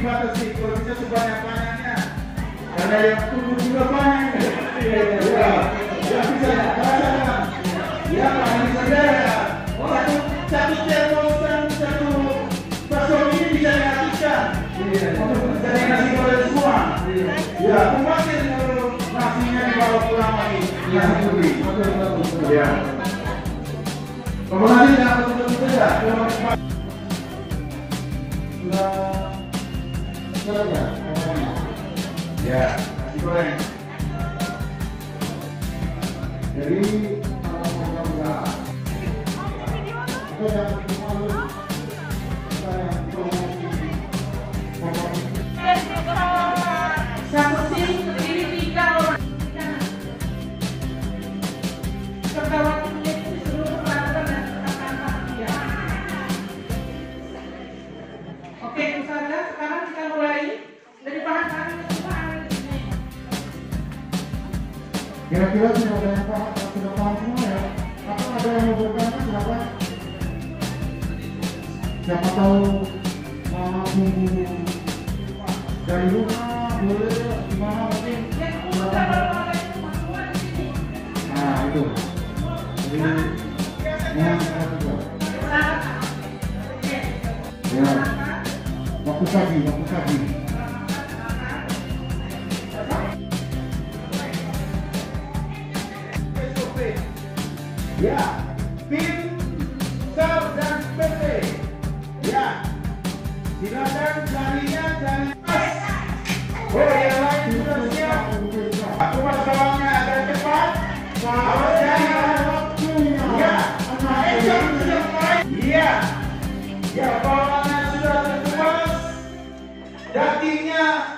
dibatasi, kalau bisa sebanyak-banyaknya. Karena yang tunggu juga banyak. Ya, bisa rasakan. Ya, ini saudara. Satu termos dan satu bakso ini bisa dihabiskan. Untuk mencari nasi goreng semua. Ya, kemarin kalau nasinya dibawa pulang lagi. Nasi putih. Ya. Kemudian jangan betul-betul ya. Sudah ya, nasi goreng. Jadi satu tim terdiri 3 orang. Terdapat menjadi seluruh peraturan dan penerapan panitia. Oke, Ustazah, sekarang kita mulai dari bahan-bahan yang semua ada di sini. Kira-kira sudah ada yang paham, sudah paham semua ya? Atau ada yang mau bertanya silakan? Siapa tahu bumbu dari rumah boleh gimana mungkin? Nah itu. Jadi yang kedua. Ya. Waktu saji. Ya, tim SAR dan PT. Ya, silakan carinya cari pas. Oh, yang lain sudah siap. Pemasarannya agak cepat. Awas cari waktunya. Ya, sudah mulai. Iya. Ya, bawaannya sudah terkemas. Dagingnya